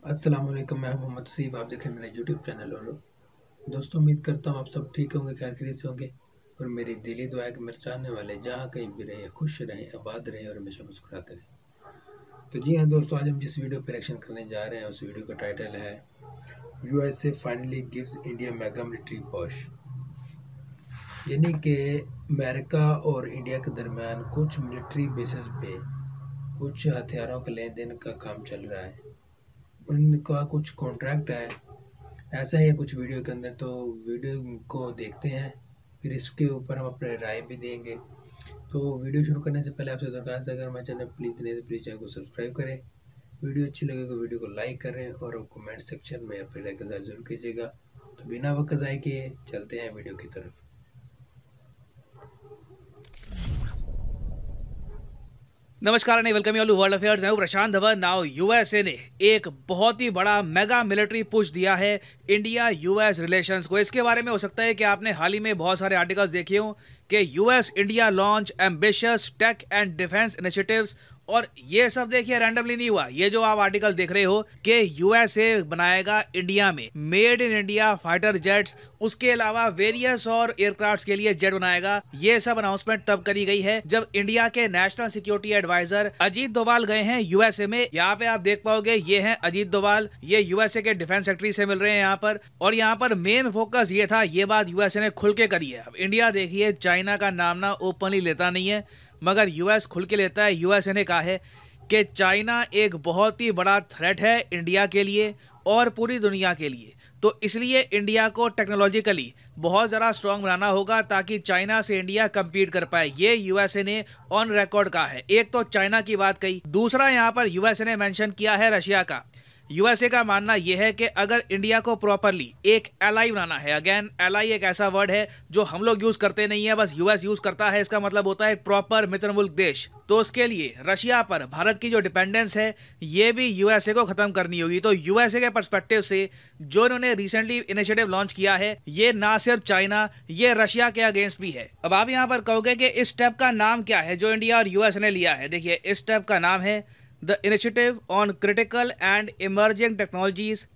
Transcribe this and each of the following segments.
अस्सलाम वालेकुम, मैं मोहम्मद सीफ। आप देख रहे हैं मेरा यूट्यूब चैनल। और दोस्तों, उम्मीद करता हूँ आप सब ठीक होंगे, खैर खैरियत से होंगे। और मेरी दिली दुआ है कि मेरे चाहने वाले जहाँ कहीं भी रहें, खुश रहें, आबाद रहें और हमेशा मुस्कुराते रहें। तो जी हाँ दोस्तों, आज हम जिस वीडियो पर रिएक्शन करने जा रहे हैं उस वीडियो का टाइटल है USA finally gives India mega military push. यानी कि अमेरिका और इंडिया के दरमियान कुछ मिलिट्री बेसिस पे कुछ हथियारों के लेन देन का काम चल रहा है। उनका कुछ कॉन्ट्रैक्ट है, ऐसा ही है कुछ वीडियो के अंदर। तो वीडियो को देखते हैं, फिर इसके ऊपर हम अपने राय भी देंगे। तो वीडियो शुरू करने से पहले आपसे दरख्वास्त है, अगर हमारे चैनल प्लीज़ नहीं तो प्लीज़ चैनल को सब्सक्राइब करें, वीडियो अच्छी लगे तो वीडियो को लाइक करें और कमेंट सेक्शन में अपनी राय का इज़हार जरूर कीजिएगा। तो बिना वक्त ज़ाय किए चलते हैं वीडियो की तरफ। नमस्कार and welcome you all to world affairs. मैं हूं प्रशांत धवन। नाउ यूएसए ने एक बहुत ही बड़ा मेगा मिलिट्री पुश दिया है इंडिया यूएस रिलेशंस को। इसके बारे में हो सकता है कि आपने हाल ही में बहुत सारे आर्टिकल्स देखे हों कि US India launch ambitious tech and defence initiatives, और ये सब देखिए रैंडमली नहीं हुआ। ये जो आप आर्टिकल देख रहे हो कि यूएसए बनाएगा इंडिया में made in India fighter jets, उसके अलावा वेरियस और एयरक्राफ्ट्स के लिए जेट बनाएगा, ये सब अनाउंसमेंट तब करी गई है जब इंडिया के national security adviser Ajit Doval गए हैं यूएसए में। यहाँ पे आप देख पाओगे ये हैं अजीत डोभाल, ये यूएसए के डिफेंस सेक्रेटरी से मिल रहे हैं यहाँ पर। और यहाँ पर मेन फोकस ये था, ये बात यूएसए ने खुल के करी है। अब इंडिया देखिए चाइना का नाम ना ओपनली लेता नहीं है, मगर यूएस खुल के लेता है। यूएसए ने कहा है कि चाइना एक बहुत ही बड़ा थ्रेट है इंडिया के लिए और पूरी दुनिया के लिए, तो इसलिए इंडिया को टेक्नोलॉजिकली बहुत ज़्यादा स्ट्रांग बनाना होगा ताकि चाइना से इंडिया compete कर पाए। ये यूएसए ने ऑन रिकॉर्ड कहा है। एक तो चाइना की बात कही, दूसरा यहाँ पर यूएसए ने मेंशन किया है रशिया का। यूएसए का मानना यह है कि अगर इंडिया को प्रॉपरली एक एलाई बनाना है, अगेन एलाई एक ऐसा वर्ड है जो हम लोग यूज करते नहीं है, बस यूएस यूज करता है, इसका मतलब होता है प्रॉपर मित्र मुल्क देश। तो उसके लिए रशिया पर भारत की जो डिपेंडेंस है ये भी यूएसए को खत्म करनी होगी। तो यूएसए के पर्सपेक्टिव से जो इन्होंने रिसेंटली इनिशिएटिव लॉन्च किया है, ये ना सिर्फ चाइना, ये रशिया के अगेंस्ट भी है। अब आप यहाँ पर कहोगे कि इस स्टेप का नाम क्या है जो इंडिया और यूएस ने लिया है। देखिए, इस स्टेप का नाम है the initiative on critical and emerging technologies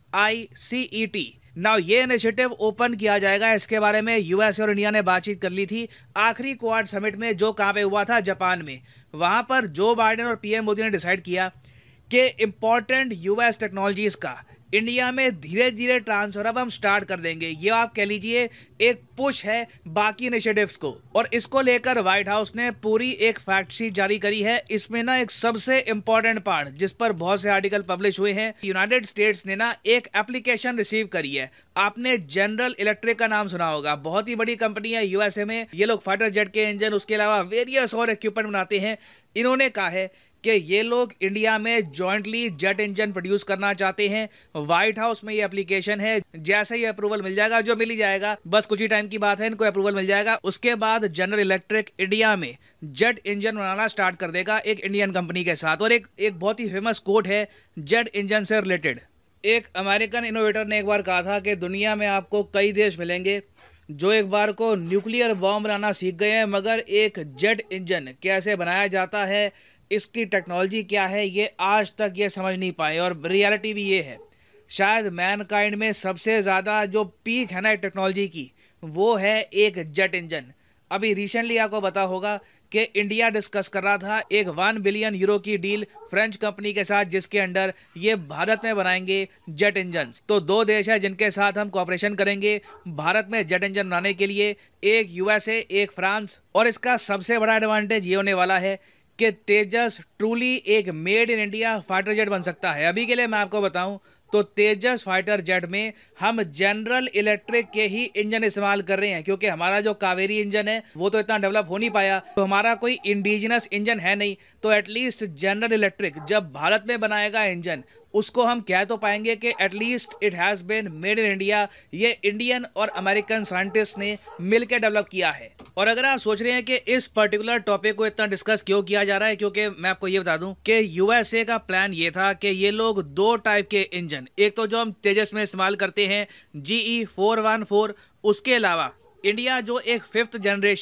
ICET। Now ये इनिशिएटिव ओपन किया जाएगा, इसके बारे में यूएस और इंडिया ने बातचीत कर ली थी आखिरी क्वाड समिट में, जो कहाँ पे हुआ था, जापान में। वहाँ पर जो बाइडेन और पीएम मोदी ने डिसाइड किया कि इम्पॉर्टेंट यूएस टेक्नोलॉजीज का इंडिया में धीरे धीरे ट्रांसफर अब हम स्टार्ट कर देंगे। ये आप कह लीजिए एक पुश है बाकी इनिशिएटिव्स को, और इसको लेकर व्हाइट हाउस ने पूरी एक फैक्ट शीट जारी करी है। इसमें ना एक सबसे इंपॉर्टेंट पार्ट जिस पर बहुत से आर्टिकल पब्लिश हुए हैं, यूनाइटेड स्टेट्स ने ना एक एप्लीकेशन रिसीव करी है। आपने जनरल इलेक्ट्रिक का नाम सुना होगा, बहुत ही बड़ी कंपनी है यूएसए में। ये लोग फाइटर जेट के इंजन, उसके अलावा वेरियस और इक्विपमेंट बनाते हैं। इन्होंने कहा है कि ये लोग इंडिया में जॉइंटली जेट इंजन प्रोड्यूस करना चाहते हैं। व्हाइट हाउस में ये एप्लीकेशन है, जैसे ही अप्रूवल मिल जाएगा, जो मिल ही जाएगा, बस कुछ ही टाइम की बात है, इनको अप्रूवल मिल जाएगा, उसके बाद जनरल इलेक्ट्रिक इंडिया में जेट इंजन बनाना स्टार्ट कर देगा एक इंडियन कंपनी के साथ। और एक बहुत ही फेमस कोट है जेट इंजन से रिलेटेड। एक अमेरिकन इनोवेटर ने एक बार कहा था कि दुनिया में आपको कई देश मिलेंगे जो एक बार को न्यूक्लियर बॉम्ब बनाना सीख गए हैं, मगर एक जेट इंजन कैसे बनाया जाता है, इसकी टेक्नोलॉजी क्या है, ये आज तक ये समझ नहीं पाए। और रियलिटी भी ये है, शायद मैनकाइंड में सबसे ज़्यादा जो पीक है ना टेक्नोलॉजी की, वो है एक जेट इंजन। अभी रिसेंटली आपको पता होगा कि इंडिया डिस्कस कर रहा था एक 1 बिलियन यूरो की डील फ्रेंच कंपनी के साथ, जिसके अंडर ये भारत में बनाएंगे जेट इंजन। तो दो देश है जिनके साथ हम कोऑपरेशन करेंगे भारत में जेट इंजन बनाने के लिए, एक यूएसए, एक फ्रांस। और इसका सबसे बड़ा एडवांटेज ये होने वाला है कि तेजस ट्रूली एक made in India fighter jet बन सकता है। अभी के लिए मैं आपको बताऊं तो तेजस फाइटर जेट में हम जनरल इलेक्ट्रिक के ही इंजन इस्तेमाल कर रहे हैं, क्योंकि हमारा जो कावेरी इंजन है वो तो इतना डेवलप हो नहीं पाया, तो हमारा कोई इंडिजिनस इंजन है नहीं। तो एटलीस्ट जनरल इलेक्ट्रिक जब भारत में बनाएगा इंजन, उसको हम कह तो पाएंगे कि at least it has been made in India. ये इंडियन और अमेरिकन साइंटिस्ट ने मिलकर डेवलप किया है। और अगर आप सोच रहे हैं कि इस पर्टिकुलर टॉपिक को इतना डिस्कस क्यों किया जा रहा है, क्योंकि मैं आपको ये बता दूं कि यूएसए का प्लान ये था कि ये लोग दो टाइप के इंजन, एक तो जो हम तेजस में इस्तेमाल करते हैं GE414, उसके अलावा इंडिया जो एक 5th generation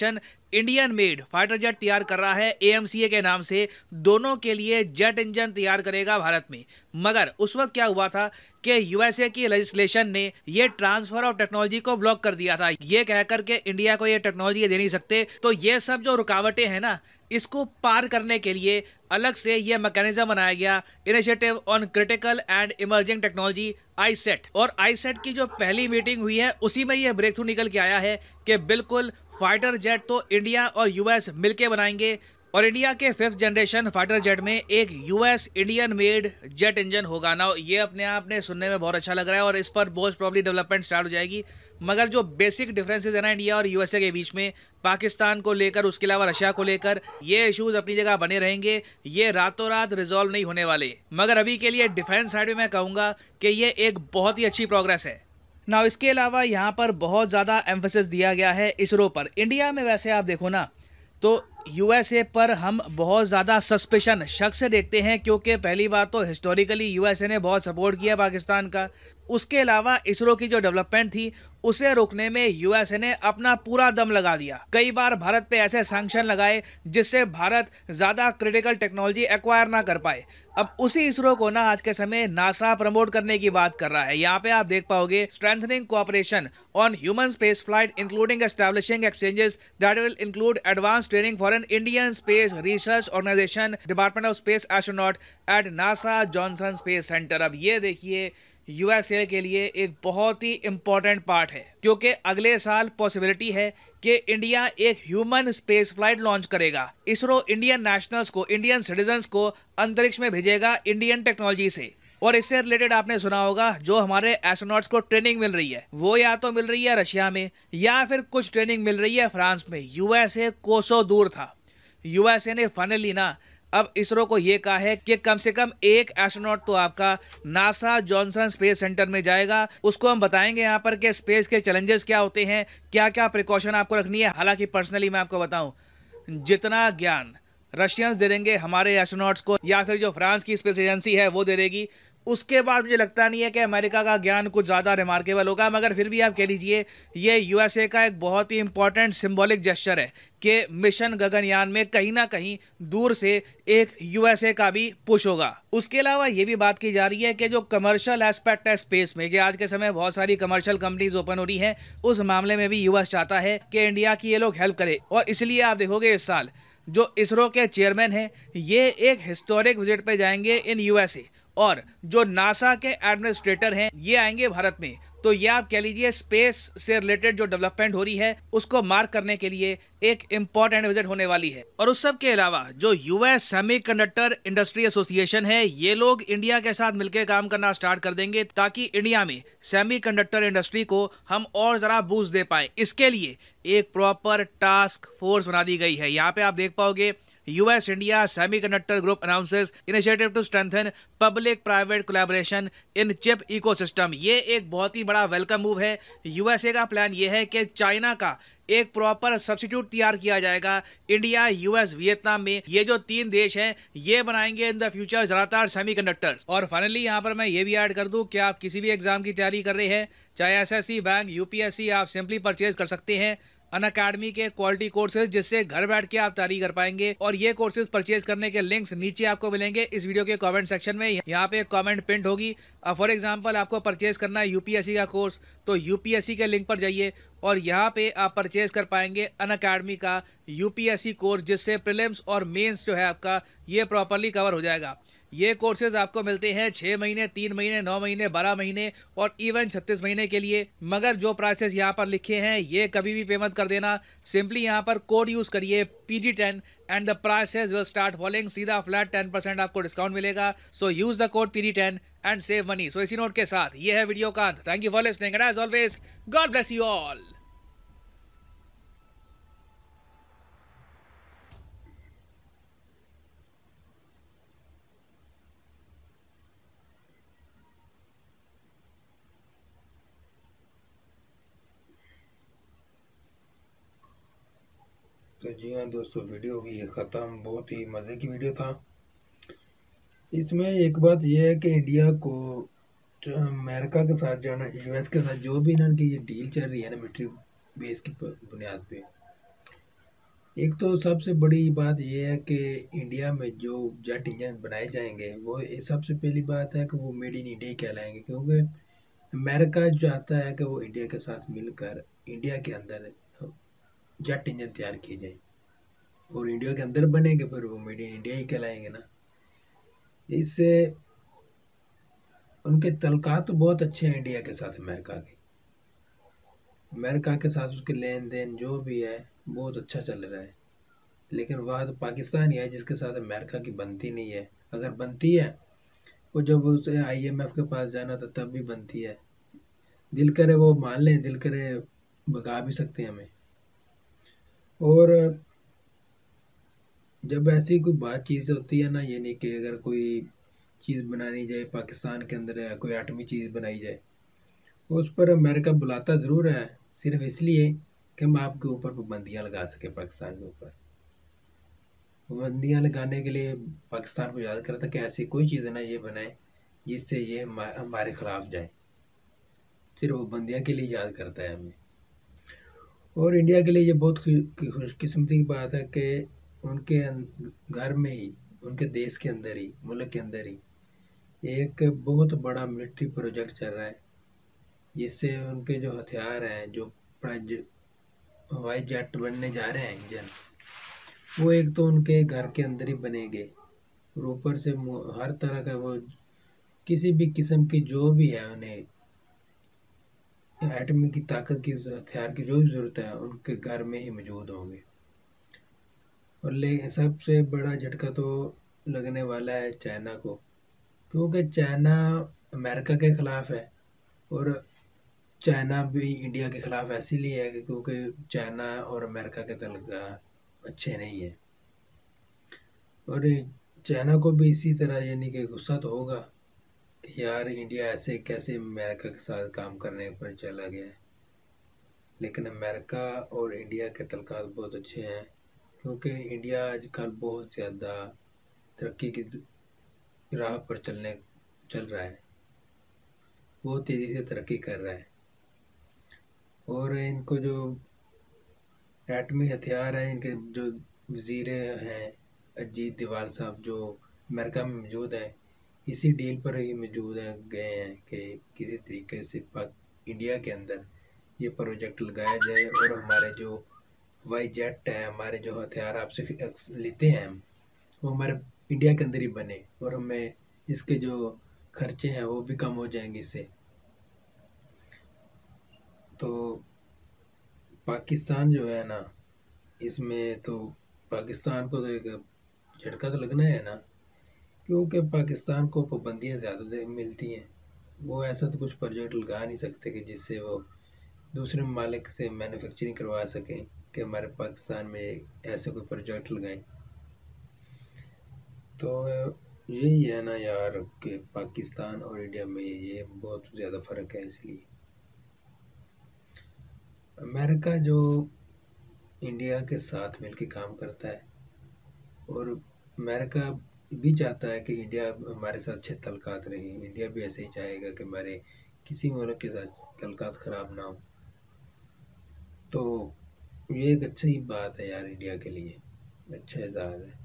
Indian made fighter jet तैयार कर रहा है AMCA के नाम से। दोनों के लिए जेट इंजन तैयार करेगा भारत में। मगर उस वक्त क्या हुआ था कि USA की लेजिस्लेशन ने ये ट्रांसफर ऑफ टेक्नोलॉजी को ब्लॉक कर दिया था, ये कहकर के इंडिया को ये टेक्नोलॉजी दे नहीं सकते। तो ये सब जो रुकावटें हैं ना, इसको पार करने के लिए अलग से ये मैकेनिज्म बनाया गया, initiative on critical and emerging technology ICET। और ICET की जो पहली मीटिंग हुई है उसी में ये ब्रेक थ्रू निकल के आया है कि बिल्कुल फाइटर जेट तो इंडिया और US मिलके बनाएंगे और इंडिया के 5th जनरेशन फाइटर जेट में एक US Indian made jet engine होगा ना। ये अपने आप में सुनने में बहुत अच्छा लग रहा है और इस पर मोस्ट प्रॉब्ली डेवलपमेंट स्टार्ट हो जाएगी। मगर जो बेसिक डिफरेंसेस है ना इंडिया और USA के बीच में, पाकिस्तान को लेकर, उसके अलावा रशिया को लेकर, ये इश्यूज अपनी जगह बने रहेंगे, ये रातों रात रिजॉल्व नहीं होने वाले। मगर अभी के लिए डिफेंस साइड में मैं कहूँगा कि ये एक बहुत ही अच्छी प्रोग्रेस है ना। इसके अलावा यहाँ पर बहुत ज़्यादा एम्फेसिस दिया गया है इसरो पर। इंडिया में वैसे आप देखो ना तो USA पर हम बहुत ज़्यादा सस्पेशन, शक से देखते हैं, क्योंकि पहली बात तो हिस्टोरिकली USA ने बहुत सपोर्ट किया पाकिस्तान का। उसके अलावा इसरो की जो डेवलपमेंट थी उसे रोकने में USA ने अपना पूरा दम लगा दिया। कई बार भारत पे ऐसे सैंक्शन लगाए जिससे भारत ज़्यादा क्रिटिकल टेक्नोलॉजी एक्वायर ना कर पाए। अब उसी इसरो को ना आज के समय नासा प्रमोट करने की बात कर रहा है। यहाँ पे आप देख पाओगे strengthening cooperation on human space flight including establishing exchanges that will include advance training for an Indian Space Research Organisation Department of Space astronaut at NASA Johnson Space Center. अब ये देखिए USA के लिए एक बहुत ही इंपॉर्टेंट पार्ट है, क्योंकि अगले साल पॉसिबिलिटी है कि इंडिया एक ह्यूमन स्पेस फ्लाइट लॉन्च करेगा। इसरो इंडियन नेशनल्स को, इंडियन सिटीजन्स को अंतरिक्ष में भेजेगा इंडियन टेक्नोलॉजी से। और इससे रिलेटेड आपने सुना होगा जो हमारे एस्ट्रोनॉट्स को ट्रेनिंग मिल रही है वो या तो मिल रही है रशिया में या फिर कुछ ट्रेनिंग मिल रही है फ्रांस में। USA कोसों दूर था। USA ने फाइनली ना अब इसरो को यह कहा है कि कम से कम एक एस्ट्रोनॉट तो आपका नासा जॉनसन स्पेस सेंटर में जाएगा। उसको हम बताएंगे यहाँ पर कि स्पेस के चैलेंजेस क्या होते हैं, क्या क्या प्रिकॉशन आपको रखनी है। हालांकि पर्सनली मैं आपको बताऊं, जितना ज्ञान रशियंस दे देंगे हमारे एस्ट्रोनॉट्स को या फिर जो फ्रांस की स्पेस एजेंसी है वो दे देगी, उसके बाद मुझे लगता नहीं है कि अमेरिका का ज्ञान कुछ ज़्यादा रिमार्केबल होगा। मगर फिर भी आप कह लीजिए ये USA का एक बहुत ही इंपॉर्टेंट सिंबॉलिक जेस्चर है कि मिशन गगनयान में कहीं ना कहीं दूर से एक USA का भी पुश होगा। उसके अलावा ये भी बात की जा रही है कि जो कमर्शियल एस्पेक्ट है स्पेस में, कि आज के समय बहुत सारी कमर्शियल कंपनीज ओपन हो रही हैं, उस मामले में भी US चाहता है कि इंडिया की ये लोग हेल्प करे। और इसलिए आप देखोगे इस साल जो इसरो के चेयरमैन हैं ये एक हिस्टोरिक विजिट पे जाएंगे इन USA और जो नासा के एडमिनिस्ट्रेटर हैं ये आएंगे भारत में। तो ये आप कह लीजिए स्पेस से रिलेटेड जो डेवलपमेंट हो रही है उसको मार्क करने के लिए एक इंपॉर्टेंट विजिट होने वाली है। और उस सब के अलावा जो US सेमीकंडक्टर इंडस्ट्री एसोसिएशन है ये लोग इंडिया के साथ मिलकर काम करना स्टार्ट कर देंगे ताकि इंडिया में सेमीकंडक्टर इंडस्ट्री को हम और जरा बूस्ट दे पाए। इसके लिए एक प्रॉपर टास्क फोर्स बना दी गई है। यहाँ पे आप देख पाओगे US India Semiconductor Group announces initiative to strengthen public-private collaboration in chip ecosystem। ये एक बहुत ही बड़ा वेलकम मूव है। USA का प्लान ये है कि चाइना का एक प्रॉपर सब्स्टिट्यूट तैयार किया जाएगा इंडिया, US, वियतनाम में। ये जो 3 देश हैं ये बनाएंगे इन द फ्यूचर ज़्यादातर सेमीकंडक्टर्स। और फाइनली यहाँ पर मैं ये भी ऐड कर दूँ कि आप किसी भी एग्जाम की तैयारी कर रहे हैं, चाहे SSC, बैंक, UPSC, आप सिंपली परचेज कर सकते हैं अनअकैडमी के क्वालिटी कोर्सेज, जिससे घर बैठ के आप तैयारी कर पाएंगे। और ये कोर्सेज परचेज करने के लिंक्स नीचे आपको मिलेंगे इस वीडियो के कमेंट सेक्शन में। यहाँ पे कमेंट पिंट होगी। फॉर एग्जांपल आपको परचेज करना है UPSC का कोर्स, तो UPSC के लिंक पर जाइए और यहाँ पे आप परचेज कर पाएंगे अनअकैडमी का UPSC कोर्स, जिससे प्रीलिम्स और मेंस जो है आपका ये प्रॉपरली कवर हो जाएगा। ये कोर्सेज आपको मिलते हैं 6 महीने, 3 महीने, 9 महीने, 12 महीने और इवन 36 महीने के लिए। मगर जो प्राइसेस यहाँ पर लिखे हैं ये कभी भी पेमेंट कर देना। सिंपली यहाँ पर कोड यूज़ करिए PD10 and the prices will start following. सीधा फ्लैट 10% आपको डिस्काउंट मिलेगा। So use the code PD10 and save money. So इसी नोट के साथ ये है वीडियो का अंत। Thank you for listening and as always God bless you all. तो जी हाँ दोस्तों, वीडियो हो गई ख़त्म। बहुत ही मज़े की वीडियो था। इसमें एक बात यह है कि इंडिया को जो अमेरिका के साथ जो है ना, US के साथ जो भी ना की ये डील चल रही है ना मिलिट्री बेस की बुनियाद पे, एक तो सबसे बड़ी बात ये है कि इंडिया में जो जेट इंजन बनाए जाएंगे वो सबसे पहली बात है कि वो मेड इन इंडिया ही कहलाएंगे, क्योंकि अमेरिका चाहता है कि वो इंडिया के साथ मिलकर इंडिया के अंदर जेट इंजन तैयार किए जाए और इंडिया के अंदर बनेंगे, फिर वो मेड इन इंडिया ही कहलाएंगे ना। इससे उनके तल्लुकात तो बहुत अच्छे हैं इंडिया के साथ, अमेरिका के साथ उसके लेन देन जो भी है बहुत अच्छा चल रहा है। लेकिन वह तो पाकिस्तान ही है जिसके साथ अमेरिका की बनती नहीं है। अगर बनती है वो जब उसे IMF के पास जाना था तब भी बनती है। दिल करे वो मान लें, दिल करे भगा भी सकते हैं हमें। और जब ऐसी कोई बातचीत होती है ना, ये नहीं कि अगर कोई चीज़ बनानी जाए पाकिस्तान के अंदर या कोई एटमी चीज़ बनाई जाए, उस पर अमेरिका बुलाता ज़रूर है, सिर्फ इसलिए कि हम आपके ऊपर पाबंदियाँ लगा सके। पाकिस्तान के ऊपर पाबंदियाँ लगाने के लिए पाकिस्तान को याद करता कि ऐसी कोई चीज़ ना ये बनाए जिससे ये हमारे खिलाफ जाए। सिर्फ वो बंदियाँ के लिए याद करता है हमें। और इंडिया के लिए ये बहुत खुशकिस्मती की बात है कि उनके घर में ही, उनके देश के अंदर ही, मुल्क के अंदर ही एक बहुत बड़ा मिलिट्री प्रोजेक्ट चल रहा है, जिससे उनके जो हथियार हैं, जो हवाई जेट बनने जा रहे हैं इंजन, वो एक तो उनके घर के अंदर ही बनेंगे और ऊपर से हर तरह का वो किसी भी किस्म की जो भी है उन्हें एटमी की ताकत की हथियार की जो भी ज़रूरत है उनके घर में ही मौजूद होंगे। और ले सबसे बड़ा झटका तो लगने वाला है चाइना को, क्योंकि चाइना अमेरिका के खिलाफ है और चाइना भी इंडिया के खिलाफ इसीलिए है क्योंकि चाइना और अमेरिका के ताल्लुक अच्छे नहीं है। और चाइना को भी इसी तरह यानी कि गुस्सा तो होगा कि यार इंडिया ऐसे कैसे अमेरिका के साथ काम करने पर चला गया है। लेकिन अमेरिका और इंडिया के ताल्लुकात बहुत अच्छे हैं, क्योंकि इंडिया आजकल बहुत ज़्यादा तरक्की की राह पर चल रहा है, बहुत तेज़ी से तरक्की कर रहा है। और इनको जो एटमी हथियार है, इनके जो वजीर हैं अजीत डोभाल साहब जो अमेरिका में मौजूद हैं, इसी डील पर ही मौजूद हैं गए हैं कि किसी तरीके से इंडिया के अंदर ये प्रोजेक्ट लगाया जाए और हमारे जो हवाई जेट है, हमारे जो हथियार आपसे लेते हैं हम, वो हमारे इंडिया के अंदर ही बने और हमें इसके जो खर्चे हैं वो भी कम हो जाएंगे इससे। तो पाकिस्तान जो है ना, इसमें तो पाकिस्तान को तो एक झटका तो लगना है ना, क्योंकि पाकिस्तान को पाबंदियाँ ज़्यादा मिलती हैं। वो ऐसा तो कुछ प्रोजेक्ट लगा नहीं सकते कि जिससे वो दूसरे ममालिक से मैन्युफैक्चरिंग करवा सकें कि हमारे पाकिस्तान में ऐसे कोई प्रोजेक्ट लगाएं। तो यही है ना यार कि पाकिस्तान और इंडिया में ये बहुत ज़्यादा फ़र्क है। इसलिए अमेरिका जो इंडिया के साथ मिलकर काम करता है और अमेरिका भी चाहता है कि इंडिया हमारे साथ अच्छे तल्लुकात रहे, इंडिया भी ऐसे ही चाहेगा कि हमारे किसी मुल्क के साथ तल्लुकात ख़राब ना हो। तो ये एक अच्छी बात है यार, इंडिया के लिए अच्छा एजाज़ है।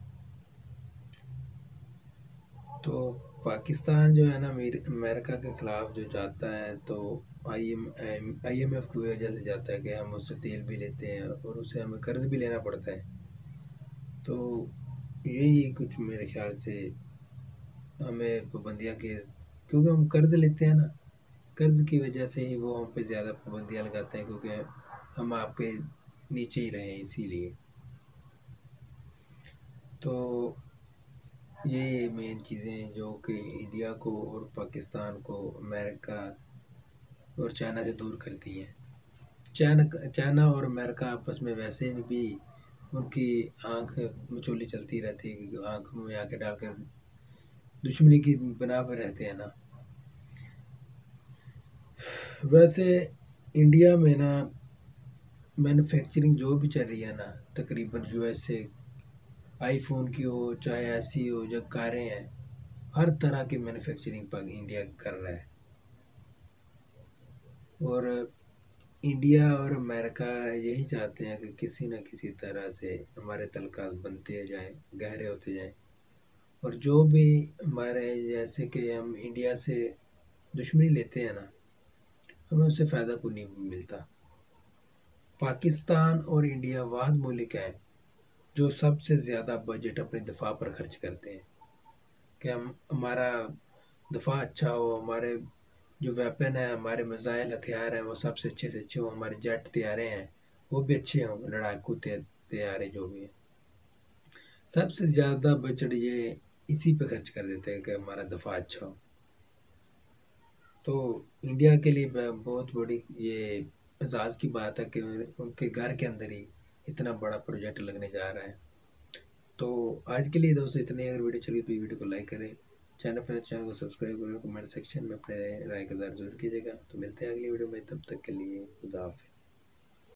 तो पाकिस्तान जो है ना अमेरिका के ख़िलाफ़ जो जाता है तो IMF की वजह से जाता है कि हम उससे तेल भी लेते हैं और उसे हमें कर्ज़ भी लेना पड़ता है। तो यही कुछ मेरे ख्याल से हमें पाबंदियाँ की, क्योंकि हम कर्ज़ लेते हैं ना, कर्ज़ की वजह से ही वो हम पे ज़्यादा पाबंदियाँ लगाते हैं, क्योंकि हम आपके नीचे ही रहें इसीलिए। तो ये मेन चीज़ें जो कि इंडिया को और पाकिस्तान को अमेरिका और चाइना से दूर करती हैं। चाइना और अमेरिका आपस में वैसे भी उनकी आंख मिचौली चलती रहती है, क्योंकि आंखों में आंखें डालकर दुश्मनी की बना पर रहते हैं ना। वैसे इंडिया में ना मैन्युफैक्चरिंग जो भी चल रही है ना, तकरीबन US से आईफोन की हो चाहे ऐसी हो जो कारें हैं, हर तरह की मैन्युफैक्चरिंग इंडिया कर रहा है। और इंडिया और अमेरिका यही चाहते हैं कि किसी न किसी तरह से हमारे तल्लुकात बनते जाएं, गहरे होते जाएं। और जो भी हमारे, जैसे कि हम इंडिया से दुश्मनी लेते हैं ना, हमें उससे फ़ायदा कोई नहीं मिलता। पाकिस्तान और इंडिया वाद मुल्क हैं जो सबसे ज़्यादा बजट अपने दिफा पर खर्च करते हैं कि हम हमारा दिफा अच्छा हो, हमारे जो वेपन है, हमारे मिसाइल हथियार हैं वो सबसे अच्छे से अच्छे हो, हमारे जेट तैयारे हैं वो भी अच्छे हों, लड़ाकू तैयारे जो भी हैं। सबसे ज़्यादा बजट ये इसी पे खर्च कर देते हैं कि हमारा दफा अच्छा हो। तो इंडिया के लिए बहुत बड़ी ये एजाज़ की बात है कि उनके घर के अंदर ही इतना बड़ा प्रोजेक्ट लगने जा रहा है। तो आज के लिए दोस्तों इतने। अगर वीडियो चली तो वीडियो को लाइक करें, चैनल को सब्सक्राइब करें, कमेंट सेक्शन में अपने राय का इज़हार जरूर कीजिएगा। तो मिलते हैं अगली वीडियो में, तब तक के लिए खुदा हाफिज़।